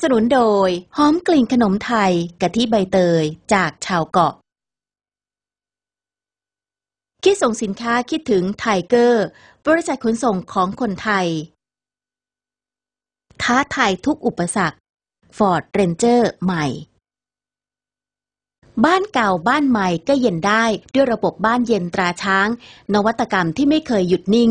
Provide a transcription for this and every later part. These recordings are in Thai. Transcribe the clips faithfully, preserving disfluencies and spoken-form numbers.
นุนโดยหอมกลิ่นขนมไทยกะทิใบเตยจากชาวเกาะคิดส่งสินค้าคิดถึงไทเกอร์บริษัทขนส่งของคนไทยท้าทายทุกอุปสรรค Ford Ranger ใหม่บ้านเก่าบ้านใหม่ก็เย็นได้ด้วยระบบบ้านเย็นตราช้างนวัตกรรมที่ไม่เคยหยุดนิ่ง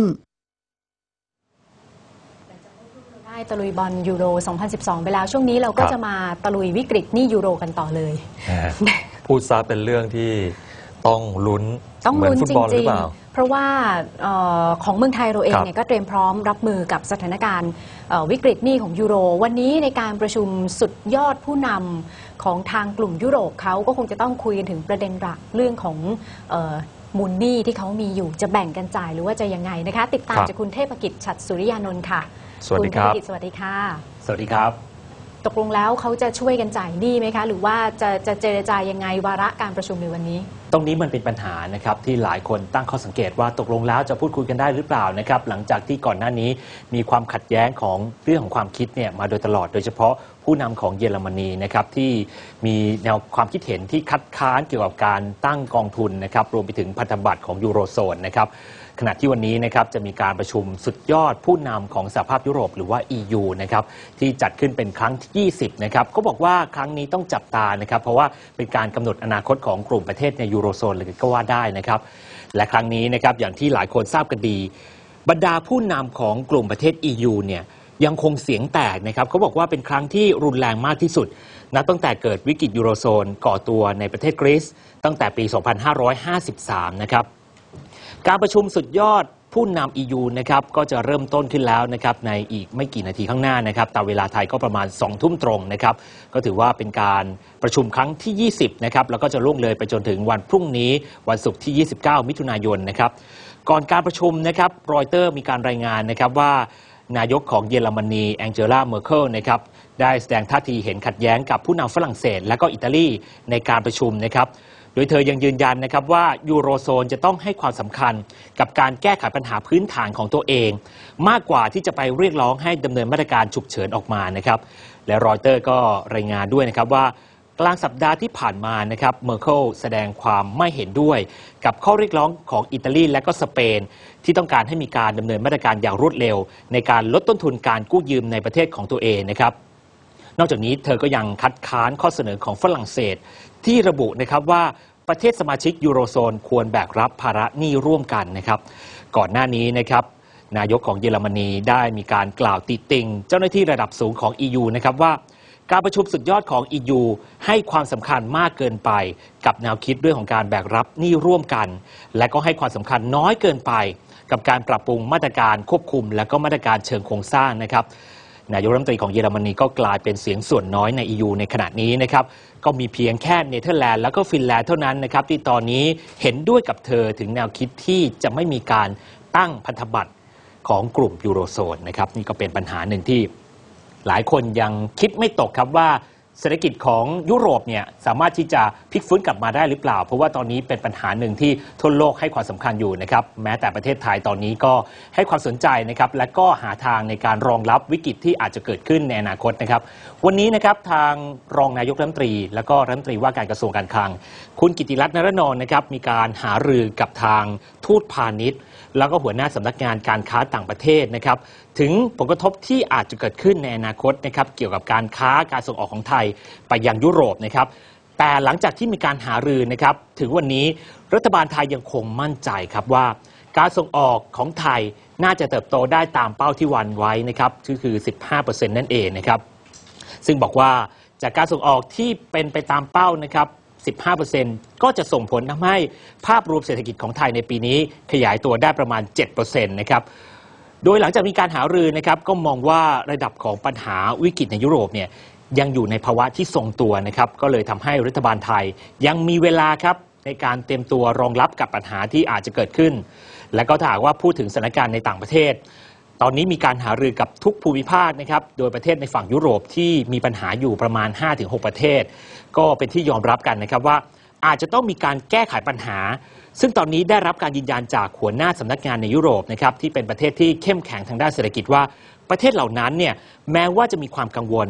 ได้ตะลุยบอลยูโรสองพันสิบสองไปแล้วช่วงนี้เราก็จะมาตะลุยวิกฤตหนี้ยูโรกันต่อเลยพูดซะเป็นเรื่องที่ต้องลุ้นต้องลุ้นจริงๆเพราะว่าของเมืองไทยเราเองเนี่ยก็เตรียมพร้อมรับมือกับสถานการณ์วิกฤตหนี้ของยูโรวันนี้ในการประชุมสุดยอดผู้นำของทางกลุ่มยุโรปเขาก็คงจะต้องคุยกันถึงประเด็นหลักเรื่องของมูลหนี้ที่เขามีอยู่จะแบ่งกันจ่ายหรือว่าจะยังไงนะคะติดตามจากคุณเทพกิจฉัตรสุริยานนท์ค่ะสวัสดีครับสวัสดีค่ะสวัสดีครับตกลงแล้วเขาจะช่วยกันจ่ายหนี้ไหมคะหรือว่าจะจะเจรจายังไงวาระการประชุมในวันนี้ตรงนี้มันเป็นปัญหานะครับที่หลายคนตั้งข้อสังเกตว่าตกลงแล้วจะพูดคุยกันได้หรือเปล่านะครับหลังจากที่ก่อนหน้านี้มีความขัดแย้งของเรื่องของความคิดเนี่ยมาโดยตลอดโดยเฉพาะผู้นำของเยอรมนีนะครับที่มีแนวความคิดเห็นที่คัดค้านเกี่ยวกับการตั้งกองทุนนะครับรวมไปถึงพันธบัตรของยูโรโซนนะครับขณะที่วันนี้นะครับจะมีการประชุมสุดยอดผู้นำของสหภาพยุโรปหรือว่า อี ยู นะครับที่จัดขึ้นเป็นครั้งที่ยี่สิบนะครับก็บอกว่าครั้งนี้ต้องจับตานะครับเพราะว่าเป็นการกำหนดอนาคตของกลุ่มประเทศในยูโรโซนเลยก็ว่าได้นะครับและครั้งนี้นะครับอย่างที่หลายคนทราบกันดีบรรดาผู้นำของกลุ่มประเทศ อี ยู เนี่ยยังคงเสียงแตกนะครับเขาบอกว่าเป็นครั้งที่รุนแรงมากที่สุดนับตั้งแต่เกิดวิกฤตยูโรโซนก่อตัวในประเทศกรีซตั้งแต่ปีสองพันห้าร้อยห้าสิบสามนะครับการประชุมสุดยอดผู้นำ อี ยู นะครับก็จะเริ่มต้นขึ้นแล้วนะครับในอีกไม่กี่นาทีข้างหน้านะครับตามเวลาไทยก็ประมาณสองทุ่มตรงนะครับก็ถือว่าเป็นการประชุมครั้งที่ยี่สิบนะครับแล้วก็จะล่วงเลยไปจนถึงวันพรุ่งนี้วันศุกร์ที่ยี่สิบเก้ามิถุนายนนะครับก่อนการประชุมนะครับรอยเตอร์มีการรายงานนะครับว่านายกของเยอรมนีแองเจล่าเมอร์เคิลนะครับได้แสดงท่าทีเห็นขัดแย้งกับผู้นำฝรั่งเศสและก็อิตาลีในการประชุมนะครับโดยเธอยังยืนยันนะครับว่ายูโรโซนจะต้องให้ความสำคัญกับการแก้ไขปัญหาพื้นฐานของตัวเองมากกว่าที่จะไปเรียกร้องให้ดำเนินมาตรการฉุกเฉินออกมานะครับและรอยเตอร์ก็รายงานด้วยนะครับว่ากลางสัปดาห์ที่ผ่านมานะครับเมอร์เคิลแสดงความไม่เห็นด้วยกับข้อเรียกร้องของอิตาลีและก็สเปนที่ต้องการให้มีการดำเนินมาตรการอย่างรวดเร็วในการลดต้นทุนการกู้ยืมในประเทศของตัวเองนะครับนอกจากนี้เธอก็ยังคัดค้านข้อเสนอของฝรั่งเศสที่ระบุนะครับว่าประเทศสมาชิกยูโรโซนควรแบกรับภาระหนี้ร่วมกันนะครับก่อนหน้านี้นะครับนายกของเยอรมนีได้มีการกล่าวติติงเจ้าหน้าที่ระดับสูงของ อี ยู นะครับว่าการประชุมสุดยอดของ อี ยู ให้ความสำคัญมากเกินไปกับแนวคิดเรื่องของการแบกรับหนี้ร่วมกันและก็ให้ความสำคัญน้อยเกินไปกับการปรับปรุงมาตรการควบคุมและก็มาตรการเชิงโครงสร้างนะครับนายกรัฐมนตรีของเยอรมนีก็กลายเป็นเสียงส่วนน้อยใน อี ยู ในขณะนี้นะครับก็มีเพียงแค่เนเธอร์แลนด์แล้วก็ฟินแลนด์เท่านั้นนะครับที่ตอนนี้เห็นด้วยกับเธอถึงแนวคิดที่จะไม่มีการตั้งพันธบัตรของกลุ่มยูโรโซนนะครับนี่ก็เป็นปัญหาหนึ่งที่หลายคนยังคิดไม่ตกครับว่าเศรษฐกิจของยุโรปเนี่ยสามารถที่จะพลิกฟื้นกลับมาได้หรือเปล่าเพราะว่าตอนนี้เป็นปัญหาหนึ่งที่ทั่วโลกให้ความสำคัญอยู่นะครับแม้แต่ประเทศไทยตอนนี้ก็ให้ความสนใจนะครับและก็หาทางในการรองรับวิกฤตที่อาจจะเกิดขึ้นในอนาคตนะครับวันนี้นะครับทางรองนายกรัฐมนตรีและก็รัฐมนตรีว่าการกระทรวงการคลังคุณกิติรัตน์ นรนนท์นะครับมีการหารือกับทางทูตพาณิชย์แล้วก็หัวหน้าสำนักงานการค้าต่างประเทศนะครับถึงผลกระทบที่อาจจะเกิดขึ้นในอนาคตนะครับเกี่ยวกับการค้าการส่งออกของไทยไปยังยุโรปนะครับแต่หลังจากที่มีการหารือนะครับถึงวันนี้รัฐบาลไทยยังคงมั่นใจครับว่าการส่งออกของไทยน่าจะเติบโตได้ตามเป้าที่วางไว้นะครับก็คือ สิบห้าเปอร์เซ็นต์ นั่นเองนะครับซึ่งบอกว่าจากการส่งออกที่เป็นไปตามเป้านะครับสิบห้าเปอร์เซ็นต์ ก็จะส่งผลทำให้ภาพรวมเศรษฐกิจของไทยในปีนี้ขยายตัวได้ประมาณ เจ็ดเปอร์เซ็นต์ นะครับโดยหลังจากมีการหารือนะครับก็มองว่าระดับของปัญหาวิกฤตในยุโรปเนี่ยยังอยู่ในภาวะที่ทรงตัวนะครับก็เลยทำให้รัฐบาลไทยยังมีเวลาครับในการเตรียมตัวรองรับกับปัญหาที่อาจจะเกิดขึ้นและก็ถ้าหากว่าพูดถึงสถานการณ์ในต่างประเทศตอนนี้มีการหารือกับทุกภูมิภาคนะครับโดยประเทศในฝั่งยุโรปที่มีปัญหาอยู่ประมาณ ห้าถึงหก ประเทศก็เป็นที่ยอมรับกันนะครับว่าอาจจะต้องมีการแก้ไขปัญหาซึ่งตอนนี้ได้รับการยืนยันจากหัวหน้าสำนักงานในยุโรปนะครับที่เป็นประเทศที่เข้มแข็งทางด้านเศรษฐกิจว่าประเทศเหล่านั้นเนี่ยแม้ว่าจะมีความกังวล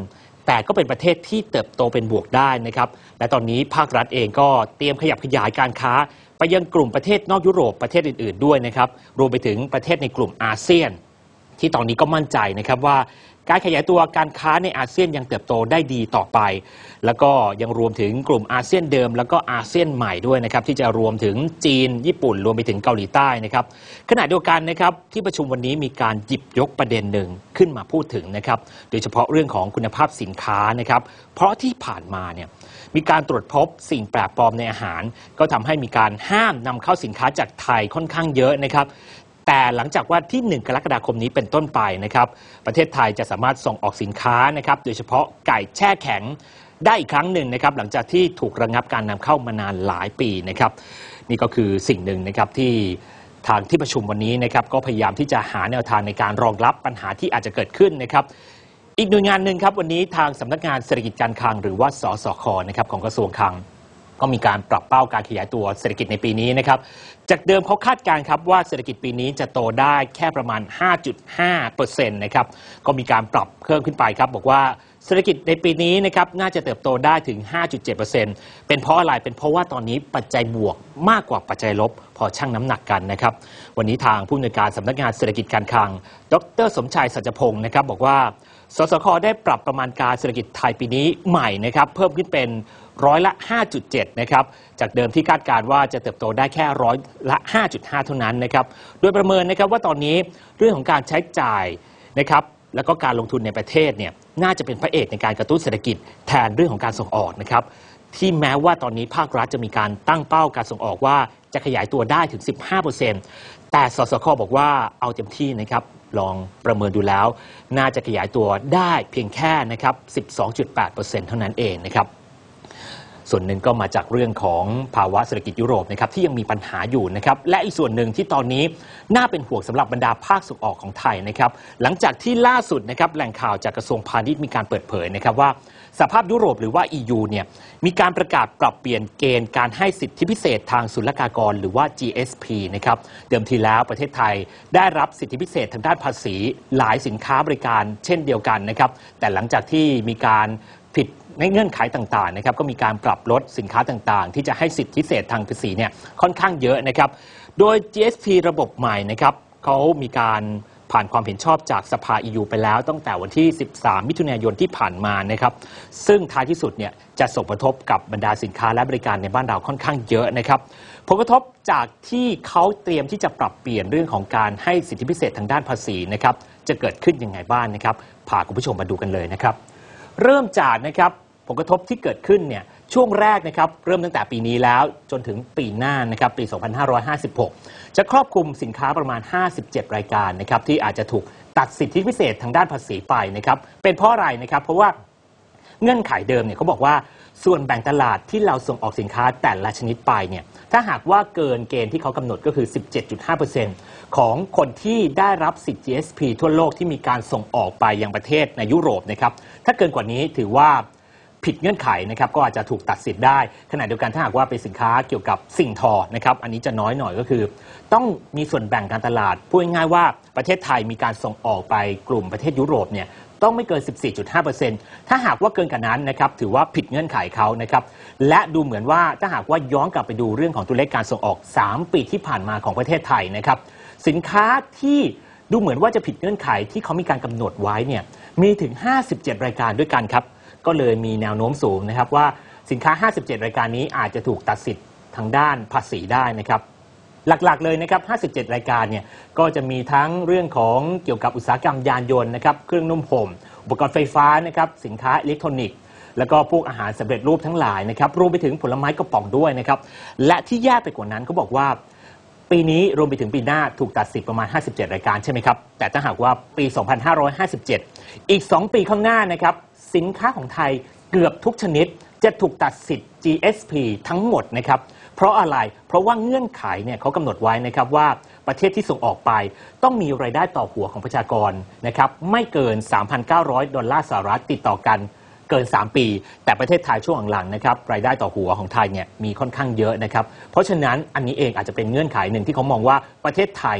แต่ก็เป็นประเทศที่เติบโตเป็นบวกได้นะครับและตอนนี้ภาครัฐเองก็เตรียมขยับขยายการค้าไปยังกลุ่มประเทศนอกยุโรปประเทศอื่นๆด้วยนะครับรวมไปถึงประเทศในกลุ่มอาเซียนที่ตอนนี้ก็มั่นใจนะครับว่าการขยายตัวการค้าในอาเซียนยังเติบโตได้ดีต่อไปแล้วก็ยังรวมถึงกลุ่มอาเซียนเดิมแล้วก็อาเซียนใหม่ด้วยนะครับที่จะรวมถึงจีนญี่ปุ่นรวมไปถึงเกาหลีใต้นะครับขณะเดียวกันนะครับที่ประชุมวันนี้มีการหยิบยกประเด็นหนึ่งขึ้นมาพูดถึงนะครับโดยเฉพาะเรื่องของคุณภาพสินค้านะครับเพราะที่ผ่านมาเนี่ยมีการตรวจพบสิ่งแปลกปลอมในอาหารก็ทำให้มีการห้ามนำเข้าสินค้าจากไทยค่อนข้างเยอะนะครับแต่หลังจากวันที่หนึ่งกรกฎาคมนี้เป็นต้นไปนะครับประเทศไทยจะสามารถส่งออกสินค้านะครับโดยเฉพาะไก่แช่แข็งได้อีกครั้งหนึ่งนะครับหลังจากที่ถูกระงับการนำเข้ามานานหลายปีนะครับนี่ก็คือสิ่งหนึ่งนะครับที่ทางที่ประชุมวันนี้นะครับก็พยายามที่จะหาแนวทางในการรองรับปัญหาที่อาจจะเกิดขึ้นนะครับอีกหน่วยงานหนึ่งครับวันนี้ทางสำนักงานเศรษฐกิจการคลังหรือว่าสสค.นะครับของกระทรวงคลังก็มีการปรับเป้าการขยายตัวเศรษฐกิจในปีนี้นะครับจากเดิมเขาคาดการณ์ครับว่าเศรษฐกิจปีนี้จะโตได้แค่ประมาณ ห้าจุดห้าเปอร์เซ็นต์ นะครับก็มีการปรับเพิ่มขึ้นไปครับบอกว่าเศรษฐกิจในปีนี้นะครับน่าจะเติบโตได้ถึง ห้าจุดเจ็ดเปอร์เซ็นต์ เป็นเพราะอะไรเป็นเพราะว่าตอนนี้ปัจจัยบวกมากกว่าปัจจัยลบพอชั่งน้ำหนักกันนะครับวันนี้ทางผู้อำนวยการสำนักงานเศรษฐกิจการคลังดร.สมชายสัจพงศ์นะครับบอกว่าสสค.ได้ปรับประมาณการเศรษฐกิจไทยปีนี้ใหม่นะครับเพิ่มขึ้นเป็นร้อยละ ห้าจุดเจ็ด นะครับจากเดิมที่คาดการณ์ว่าจะเติบโตได้แค่ร้อยละ ห้าจุดห้า เท่านั้นนะครับโดยประเมินนะครับว่าตอนนี้เรื่องของการใช้จ่ายนะครับแล้วก็การลงทุนในประเทศเนี่ยน่าจะเป็นพระเอกในการกระตุ้นเศรษฐกิจแทนเรื่องของการส่งออกนะครับที่แม้ว่าตอนนี้ภาครัฐจะมีการตั้งเป้าการส่งออกว่าจะขยายตัวได้ถึง สิบห้าเปอร์เซ็นต์ แต่สสค.บอกว่าเอาเต็มที่นะครับลองประเมินดูแล้วน่าจะขยายตัวได้เพียงแค่นะครับ สิบสองจุดแปดเปอร์เซ็นต์ เท่านั้นเองนะครับส่วนหนึ่งก็มาจากเรื่องของภาวะเศรษฐกิจยุโรปนะครับที่ยังมีปัญหาอยู่นะครับและอีกส่วนหนึ่งที่ตอนนี้น่าเป็นห่วงสำหรับบรรดาภาคส่งออกของไทยนะครับหลังจากที่ล่าสุดนะครับแหล่งข่าวจากกระทรวงพาณิชย์มีการเปิดเผยนะครับว่าสหภาพยุโรปหรือว่า อี ยู เนี่ยมีการประกาศปรับเปลี่ยนเกณฑ์การให้สิทธิพิเศษทางศุลกากรหรือว่า จี เอส พี นะครับเดิมทีแล้วประเทศไทยได้รับสิทธิพิเศษทางด้านภาษีหลายสินค้าบริการเช่นเดียวกันนะครับแต่หลังจากที่มีการผิดในเงื่อนไขต่างๆนะครับก็มีการปรับลดสินค้าต่างๆที่จะให้สิทธิพิเศษทางภาษีเนี่ยค่อนข้างเยอะนะครับโดย จี เอส พี ระบบใหม่นะครับเขามีการผ่านความเห็นชอบจากสภา อี ยู ไปแล้วตั้งแต่วันที่สิบสามมิถุนายนที่ผ่านมานะครับซึ่งท้ายที่สุดเนี่ยจะส่งผลกระทบกับบรรดาสินค้าและบริการในบ้านเราค่อนข้างเยอะนะครับผลกระทบจากที่เขาเตรียมที่จะปรับเปลี่ยนเรื่องของการให้สิทธิพิเศษทางด้านภาษีนะครับจะเกิดขึ้นยังไงบ้างนะครับพาคุณผู้ชมมาดูกันเลยนะครับเริ่มจากนะครับผลกระทบที่เกิดขึ้นเนี่ยช่วงแรกนะครับเริ่มตั้งแต่ปีนี้แล้วจนถึงปีหน้านะครับปี สองพันห้าร้อยห้าสิบหก จะครอบคลุมสินค้าประมาณ ห้าสิบเจ็ด รายการนะครับที่อาจจะถูกตัดสิทธิพิเศษทางด้านภาษีไปนะครับเป็นเพราะอะไรนะครับเพราะว่าเงื่อนไขเดิมเนี่ยเขาบอกว่าส่วนแบ่งตลาดที่เราส่งออกสินค้าแต่ละชนิดไปเนี่ยถ้าหากว่าเกินเกณฑ์ที่เขากำหนดก็คือ สิบเจ็ดจุดห้าเปอร์เซ็นต์ ของคนที่ได้รับสิทธิ จี เอส พี ทั่วโลกที่มีการส่งออกไปยังประเทศในยุโรปนะครับถ้าเกินกว่านี้ถือว่าผิดเงื่อนไขนะครับก็อาจจะถูกตัดสิทธิ์ได้ขณะเดียวกันถ้าหากว่าเป็นสินค้าเกี่ยวกับสิ่งทอนะครับอันนี้จะน้อยหน่อยก็คือต้องมีส่วนแบ่งการตลาดพูดง่ายๆว่าประเทศไทยมีการส่งออกไปกลุ่มประเทศยุโรปเนี่ยต้องไม่เกิน สิบสี่จุดห้าเปอร์เซ็นต์ ถ้าหากว่าเกินกว่านั้นนะครับถือว่าผิดเงื่อนไขเขานะครับและดูเหมือนว่าถ้าหากว่าย้อนกลับไปดูเรื่องของตัวเลขการส่งออกสามปีที่ผ่านมาของประเทศไทยนะครับสินค้าที่ดูเหมือนว่าจะผิดเงื่อนไขที่เขามีการกำหนดไว้เนี่ยมีถึงห้าสิบเจ็ดรายการด้วยกันครับก็เลยมีแนวโน้มสูงนะครับว่าสินค้าห้าสิบเจ็ดรายการนี้อาจจะถูกตัดสิทธิ์ทางด้านภาษีได้นะครับหลักๆเลยนะครับห้าสิบเจ็ดรายการเนี่ยก็จะมีทั้งเรื่องของเกี่ยวกับอุตสาหกรรมยานยนต์นะครับเครื่องนุ่มห่มอุปกรณ์ไฟฟ้านะครับสินค้าอิเล็กทรอนิกส์แล้วก็พวกอาหารสำเร็จรูปทั้งหลายนะครับรวมไปถึงผลไม้กระป๋องด้วยนะครับและที่แย่ไปกว่านั้นเขาบอกว่าปีนี้รวมไปถึงปีหน้าถูกตัดสิทธิ์ประมาณห้าสิบเจ็ดรายการใช่ไหมครับแต่ถ้าหากว่าปี สองพันห้าร้อยห้าสิบเจ็ด อีกสองปีข้างหน้านะครับสินค้าของไทยเกือบทุกชนิดจะถูกตัดสิทธิ์ จี เอส พี ทั้งหมดนะครับเพราะอะไรเพราะว่าเงื่อนไขเนี่ยเขากำหนดไว้นะครับว่าประเทศที่ส่งออกไปต้องมีรายได้ต่อหัวของประชากรนะครับไม่เกิน สามพันเก้าร้อย ดอลลาร์สหรัฐติดต่อกันเกินสามปีแต่ประเทศไทยช่วงหลังๆนะครับรายได้ต่อหัวของไทยเนี่ยมีค่อนข้างเยอะนะครับเพราะฉะนั้นอันนี้เองอาจจะเป็นเงื่อนไขหนึ่งที่เขามองว่าประเทศไทยเนี่ย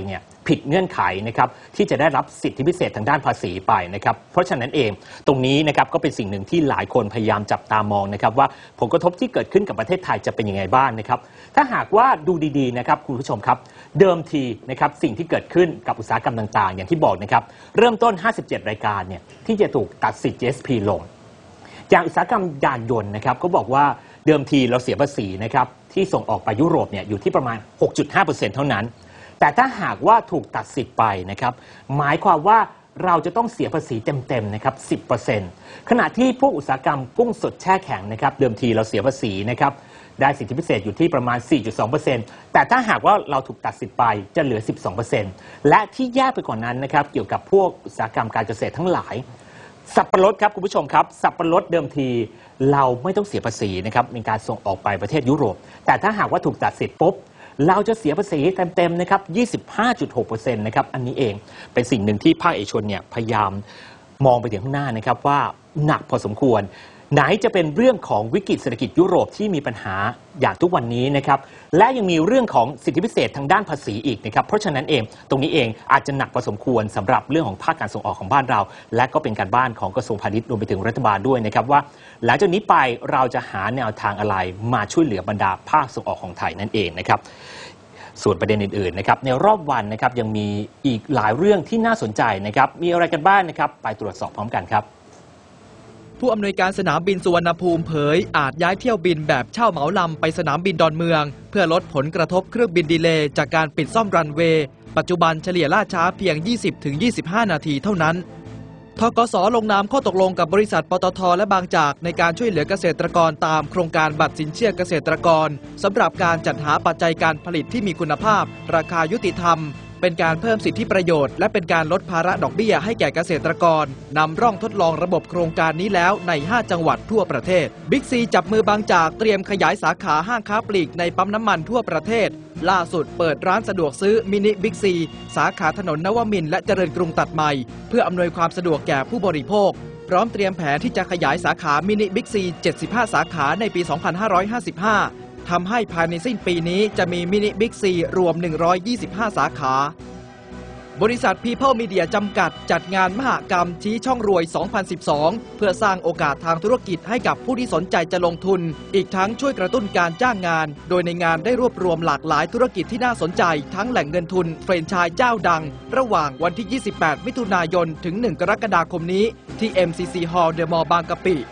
ผิดเงื่อนไขนะครับที่จะได้รับสิทธิพิเศษทางด้านภาษีไปนะครับเพราะฉะนั้นเองตรงนี้นะครับก็เป็นสิ่งหนึ่งที่หลายคนพยายามจับตามองนะครับว่าผลกระทบที่เกิดขึ้นกับประเทศไทยจะเป็นยังไงบ้างนะครับถ้าหากว่าดูดีๆนะครับคุณผู้ชมครับเดิมทีนะครับสิ่งที่เกิดขึ้นกับอุตสาหกรรมต่างๆอย่างที่บอกนะครับเริ่มต้นห้าสิบเจ็ดรายการเนี่ยที่จะถูกตัดสิทธิ์ จี เอส พี ลงอย่างอุตสาหกรรมยานยนต์นะครับก็บอกว่าเดิมทีเราเสียภาษีนะครับที่ส่งออกไปยุโรปเนี่ยอยู่ที่ประมาณ หกจุดห้าเปอร์เซ็นต์ เท่านั้นแต่ถ้าหากว่าถูกตัดสิทธิ์ไปนะครับหมายความว่าเราจะต้องเสียภาษีเต็มๆนะครับ สิบเปอร์เซ็นต์ ขณะที่พวกอุตสาหกรรมกุ้งสดแช่แข็งนะครับเดิมทีเราเสียภาษีนะครับได้สิทธิพิเศษอยู่ที่ประมาณ สี่จุดสองเปอร์เซ็นต์ แต่ถ้าหากว่าเราถูกตัดสิทธิ์ไปจะเหลือ สิบสองเปอร์เซ็นต์ และที่แย่ไปกว่านั้นนะครับเกี่ยวกับพวกอุตสาหกรรมการเกษตรทั้งหลายสับปะรดครับคุณผู้ชมครับสับปะรดเดิมทีเราไม่ต้องเสียภาษีนะครับในการส่งออกไปประเทศยุโรปแต่ถ้าหากว่าถูกตัดสิทธิ์ปุ๊บเราจะเสียภาษีเต็มๆนะครับ ยี่สิบห้าจุดหกเปอร์เซ็นต์ นะครับอันนี้เองเป็นสิ่งหนึ่งที่ภาคเอกชนเนี่ยพยายามมองไปถึงข้างหน้านะครับว่าหนักพอสมควรไหนจะเป็นเรื่องของวิกฤตเศรษฐกิจยุโรปที่มีปัญหาอย่างทุกวันนี้นะครับและยังมีเรื่องของสิทธิพิเศษทางด้านภาษีอีกนะครับเพราะฉะนั้นเองตรงนี้เองอาจจะหนักพอสมควรสำหรับเรื่องของภาคการส่งออกของบ้านเราและก็เป็นการบ้านของกระทรวงพาณิชย์รวมไปถึงรัฐบาลด้วยนะครับว่าหลังจากนี้ไปเราจะหาแนวทางอะไรมาช่วยเหลือบรรดาภาคส่งออกของไทยนั่นเองนะครับส่วนประเด็นอื่นๆนะครับในรอบวันนะครับยังมีอีกหลายเรื่องที่น่าสนใจนะครับมีอะไรกันบ้างนะครับไปตรวจสอบพร้อมกันครับผู้อำนวยการสนามบินสุวรรณภูมิเผยอาจย้ายเที่ยวบินแบบเช่าเหมาลำไปสนามบินดอนเมืองเพื่อลดผลกระทบเครื่องบินดีเลย์จากการปิดซ่อมรันเวย์ปัจจุบันเฉลี่ยล่าช้าเพียง ยี่สิบถึงยี่สิบห้า นาทีเท่านั้นธกส.ลงนามข้อตกลงกับบริษัทปตท.และบางจากในการช่วยเหลือเกษตรกรตามโครงการบัตรสินเชื่อเกษตรกรสำหรับการจัดหาปัจจัยการผลิตที่มีคุณภาพราคายุติธรรมเป็นการเพิ่มสิทธิประโยชน์และเป็นการลดภาระดอกเบี้ยให้แก่เกษตรกรนำร่องทดลองระบบโครงการนี้แล้วในห้าจังหวัดทั่วประเทศบิ๊กซีจับมือบางจากเตรียมขยายสาขาห้างค้าปลีกในปั๊มน้ำมันทั่วประเทศล่าสุดเปิดร้านสะดวกซื้อมินิบิ๊กซีสาขาถนนนวมินทร์และเจริญกรุงตัดใหม่เพื่ออำนวยความสะดวกแก่ผู้บริโภคพร้อมเตรียมแผนที่จะขยายสาขามินิบิ๊กซีเจ็ดสิบห้าสาขาในปี สองพันห้าร้อยห้าสิบห้า ทำให้ภายในสิ้นปีนี้จะมีมินิบิ๊กซีรวมหนึ่งร้อยยี่สิบห้าสาขาบริษัท People Media จำกัดจัดงานมหกรรมชี้ช่องรวย สองพันสิบสอง เพื่อสร้างโอกาสทางธุรกิจให้กับผู้ที่สนใจจะลงทุนอีกทั้งช่วยกระตุ้นการจ้างงานโดยในงานได้รวบรวมหลากหลายธุรกิจที่น่าสนใจทั้งแหล่งเงินทุนแฟรนไชส์เจ้าดังระหว่างวันที่ ยี่สิบแปด มิถุนายน ถึง หนึ่ง กรกฎาคมนี้ที่ เอ็ม ซี ซี Hall The Mall บางกะปิ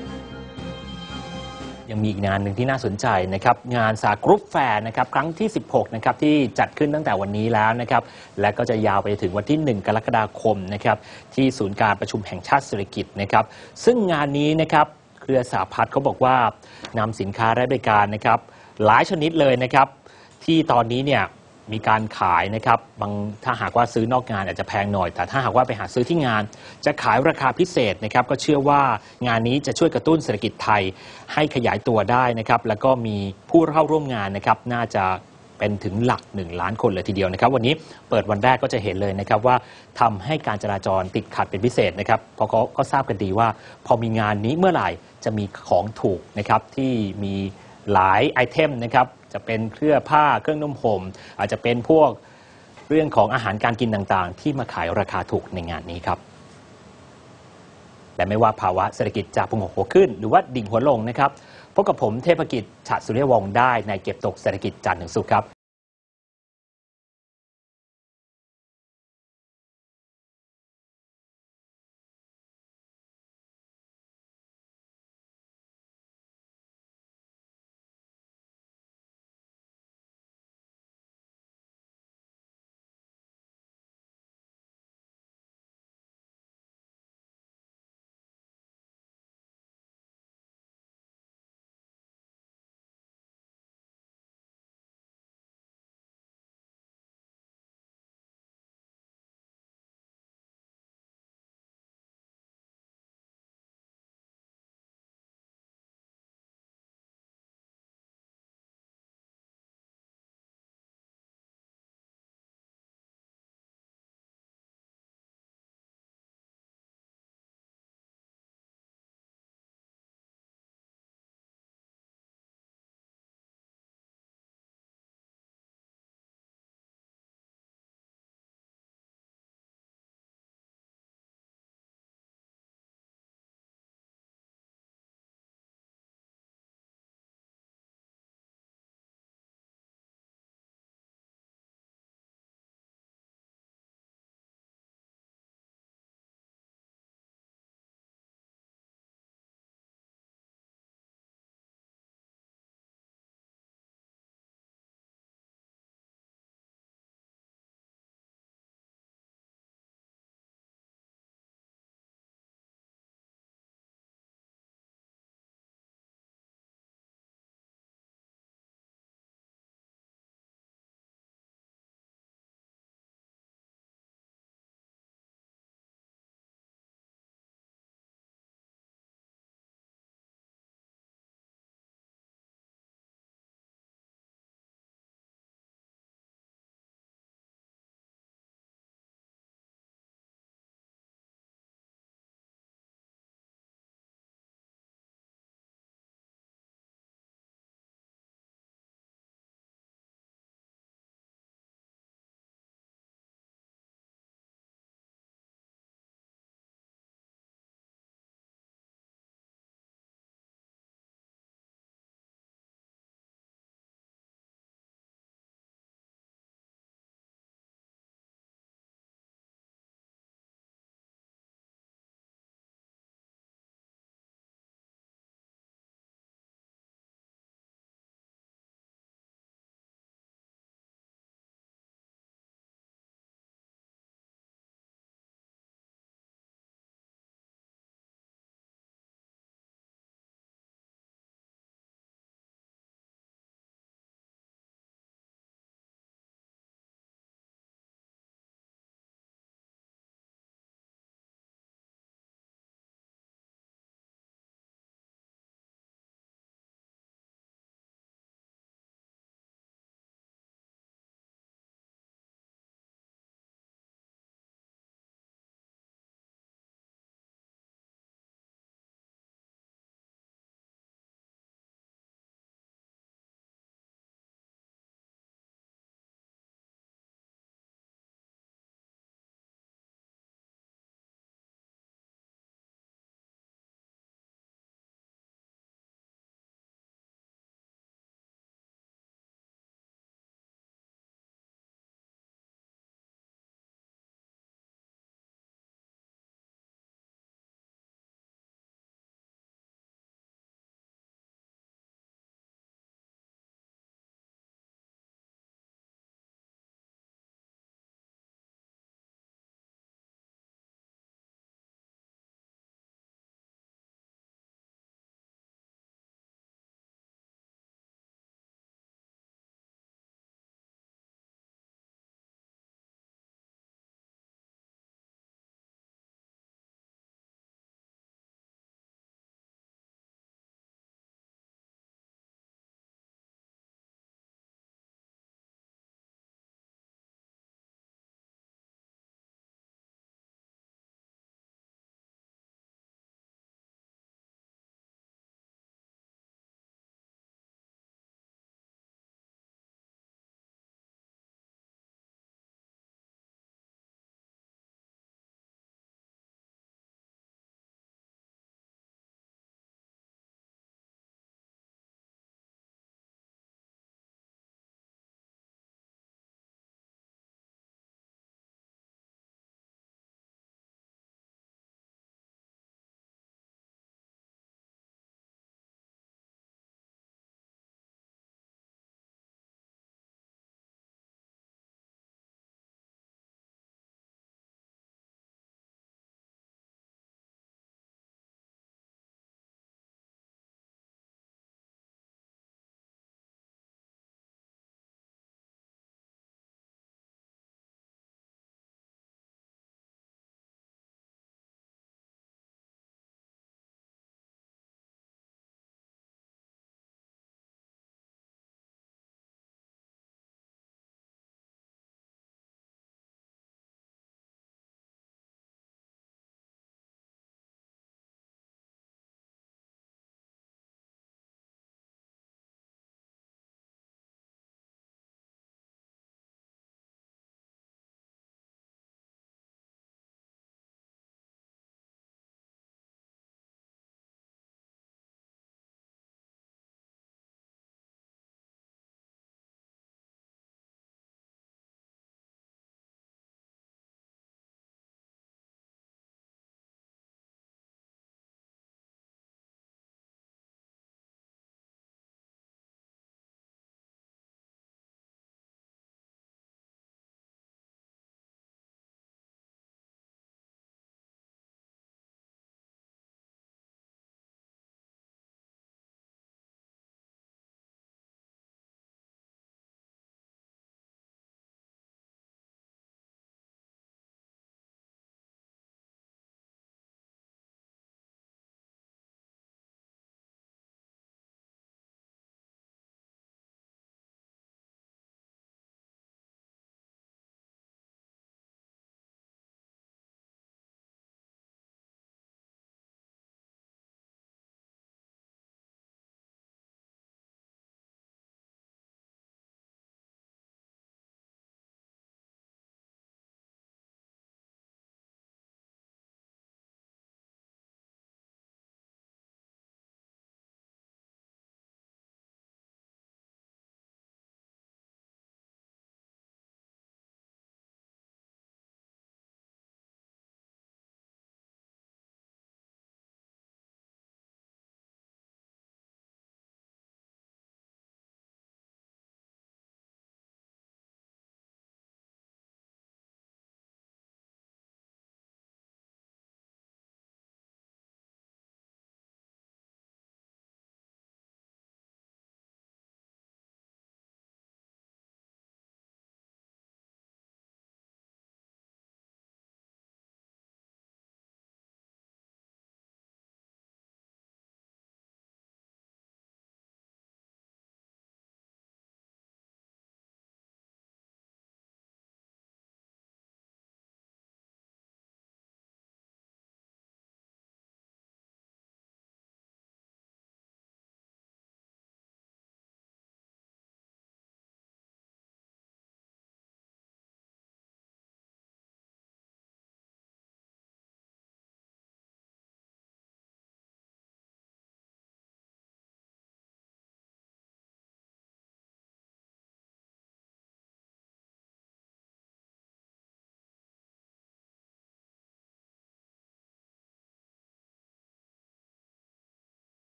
ยังมีอีกงานหนึ่งที่น่าสนใจนะครับงานสากรุ๊ปแฟร์นะครับครั้งที่สิบหกนะครับที่จัดขึ้นตั้งแต่วันนี้แล้วนะครับและก็จะยาวไปถึงวันที่หนึ่งกรกฎาคมนะครับที่ศูนย์การประชุมแห่งชาติเศรษฐกิจนะครับซึ่งงานนี้นะครับเครือสหพัฒน์เขาบอกว่านำสินค้าและบริการนะครับหลายชนิดเลยนะครับที่ตอนนี้เนี่ยมีการขายนะครับบางถ้าหากว่าซื้อนอกงานอาจจะแพงหน่อยแต่ถ้าหากว่าไปหาซื้อที่งานจะขายราคาพิเศษนะครับก็เชื่อว่างานนี้จะช่วยกระตุ้นเศรษฐกิจไทยให้ขยายตัวได้นะครับแล้วก็มีผู้เข้าร่วมงานนะครับน่าจะเป็นถึงหลักหนึ่งล้านคนเลยทีเดียวนะครับวันนี้เปิดวันแรกก็จะเห็นเลยนะครับว่าทำให้การจราจรติดขัดเป็นพิเศษนะครับเพราะเขาก็ทราบกันดีว่าพอมีงานนี้เมื่อไหร่จะมีของถูกนะครับที่มีหลายไอเทมนะครับจะเป็นเครื่องผ้าเครื่องนุ่มห่มอาจจะเป็นพวกเรื่องของอาหารการกินต่างๆที่มาขายราคาถูกในงานนี้ครับและไม่ว่าภาวะเศรษฐกิจจะพุ่งหัวขึ้นหรือว่าดิ่งหัวลงนะครับพบกับผมเทพกิจ ฉะสุริยวงศ์ได้ในเก็บตกเศรษฐกิจจันทร์ถึงศุกร์ครับ